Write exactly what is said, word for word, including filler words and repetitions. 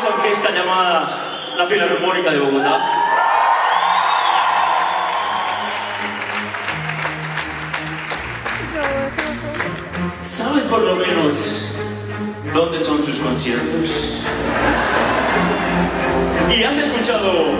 orquesta llamada la Filarmónica de Bogotá? ¿Sabes por lo menos dónde son sus conciertos? ¿Y has escuchado